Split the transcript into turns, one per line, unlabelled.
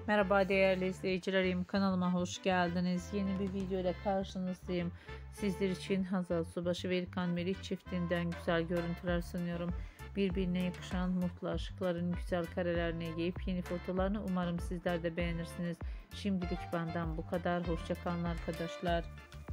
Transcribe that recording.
Merhaba değerli izleyicilerim, kanalıma hoş geldiniz. Yeni bir video ile karşınızdayım. Sizler için Hazal Subaşı ve İlkan Meriç çiftinden güzel görüntüler sunuyorum. Birbirine yakışan mutlu aşıkların güzel karelerini, yeni fotolarını umarım sizler de beğenirsiniz. Şimdilik benden bu kadar. Hoşça kalın arkadaşlar.